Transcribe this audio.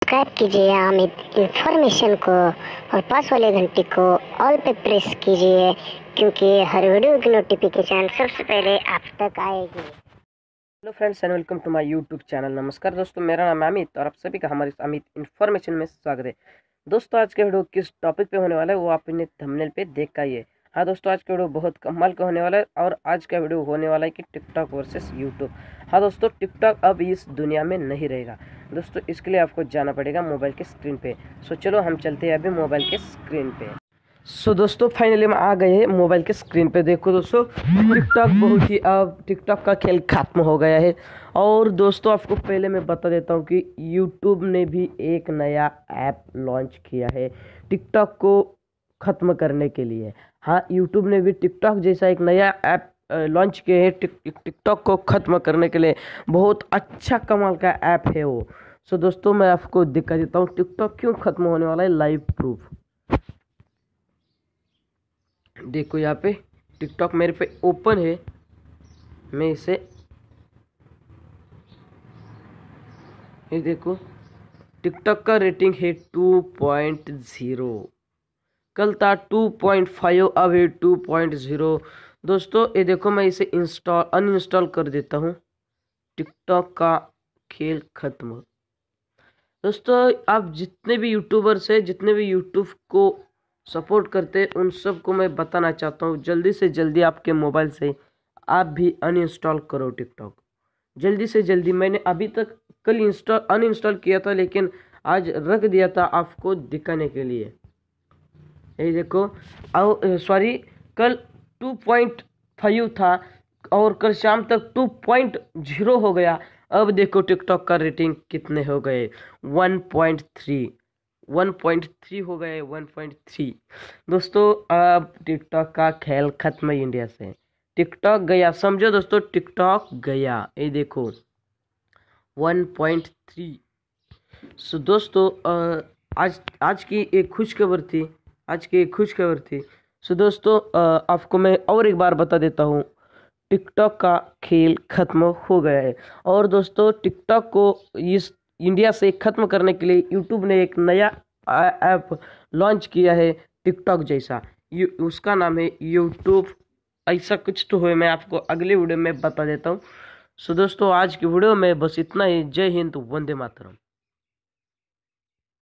Subscribe कीजिए Amit information को और पास वाले घंटी को ऑल पे प्रेस कीजिए, क्योंकि हर वीडियो की नोटिफिकेशन सबसे पहले आप तक आएगी। Hello friends and welcome to my YouTube channel. नमस्कार दोस्तों, मेरा नाम है अमित और आप सभी का हमारे अमित इन्फॉर्मेशन में स्वागत है। दोस्तों, आज के वीडियो किस टॉपिक पे होने वाला है वो आपने थंबनेल पे देखा ही है। हाँ दोस्तों, आज का वीडियो बहुत कमाल का होने वाला है और आज का वीडियो होने वाला है कि टिकटॉक वर्सेस यूट्यूब। हाँ दोस्तों, टिकटॉक अब इस दुनिया में नहीं रहेगा दोस्तों। इसके लिए आपको जाना पड़ेगा मोबाइल के स्क्रीन पे। सो चलो हम चलते हैं अभी मोबाइल के स्क्रीन पे। सो दोस्तों, फाइनली हम आ गए हैं मोबाइल के स्क्रीन पे। देखो दोस्तों, टिकटॉक बहुत ही अब टिकटॉक का खेल खत्म हो गया है। और दोस्तों, आपको पहले मैं बता देता हूँ कि यूट्यूब ने भी एक नया ऐप लॉन्च किया है टिकटॉक को ख़त्म करने के लिए। हाँ, यूट्यूब ने भी टिकटॉक जैसा एक नया ऐप लॉन्च किया है टिकटॉक को ख़त्म करने के लिए। बहुत अच्छा कमाल का ऐप है वो। सो दोस्तों, मैं आपको दिखा देता हूँ टिकटॉक क्यों ख़त्म होने वाला है, लाइव प्रूफ। देखो यहाँ पे टिकटॉक मेरे पे ओपन है। मैं इसे ये देखो, टिकटॉक का रेटिंग है 2.0। कल था 2.5, अब है 2.0। दोस्तों ये देखो, मैं इसे अनइंस्टॉल कर देता हूँ। टिकटॉक का खेल खत्म। दोस्तों, आप जितने भी यूट्यूबर्स हैं, जितने भी यूट्यूब को सपोर्ट करते हैं, उन सबको मैं बताना चाहता हूँ, जल्दी से जल्दी आपके मोबाइल से आप भी अनइंस्टॉल करो टिकटॉक। जल्दी से जल्दी। मैंने अभी तक कल अनइंस्टॉल किया था, लेकिन आज रख दिया था आपको दिखाने के लिए। ये देखो, सॉरी, कल 2.5 था और कल शाम तक 2.0 हो गया। अब देखो टिकटॉक का रेटिंग कितने हो गए, 1.3। 1.3 हो गए, 1.3। दोस्तों, अब टिकटॉक का खेल खत्म है इंडिया से। टिकटॉक गया, समझो दोस्तों, टिकटॉक गया। ये देखो 1.3। सो दोस्तों, आज आज की एक खुशखबर थी। सो दोस्तों, आपको मैं और एक बार बता देता हूँ, टिकटॉक का खेल खत्म हो गया है। और दोस्तों, टिकटॉक को इस इंडिया से खत्म करने के लिए यूट्यूब ने एक नया ऐप लॉन्च किया है टिकटॉक जैसा। उसका नाम है यूट्यूब, ऐसा कुछ तो है। मैं आपको अगले वीडियो में बता देता हूँ। सो दोस्तों, आज की वीडियो में बस इतना ही। जय हिंद, वंदे मातरम।